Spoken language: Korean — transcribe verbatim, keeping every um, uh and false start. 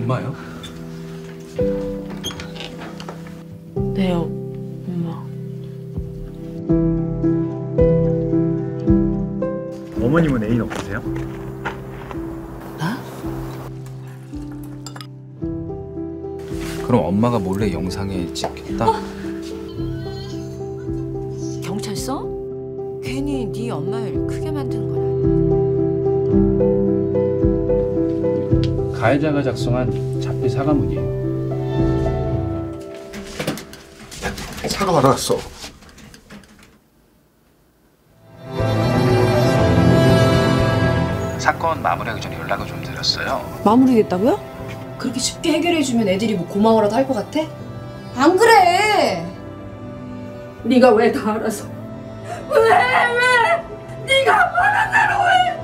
얼마요? 네요, 엄마. 어머님은 애인 없으세요? 나? 그럼 엄마가 몰래 영상에 찍겠다? 어? 경찰서? 괜히 네 엄마를 크게 만드는 건 아니야. 가해자가 작성한 자폐 사과문이에요. 사과 받아왔어. 사건 마무리하기 전에 연락을 좀 드렸어요. 마무리됐다고요? 그렇게 쉽게 해결해주면 애들이 뭐 고마워라도 할 것 같아? 안 그래! 네가 왜 다 알아서 왜 왜 네가 말한 대로 왜